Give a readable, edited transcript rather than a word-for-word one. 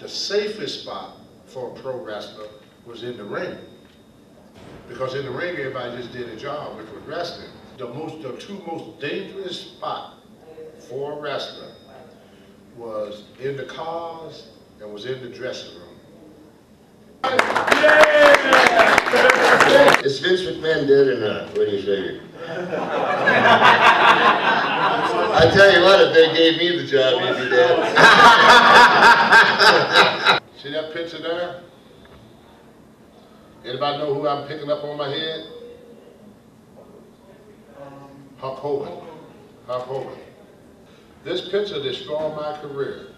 safest spot for a pro wrestler was in the ring. Because in the ring, everybody just did a job, which was wrestling. The two most dangerous spots for a wrestler was in the cars and was in the dressing room. Yeah! Is Vince McMahon dead or not? What do you figure? I tell you what, if they gave me the job, he'd be dead. See that picture there? Anybody know who I'm picking up on my head? Hulk Hogan. Hulk Hogan. This picture destroyed my career.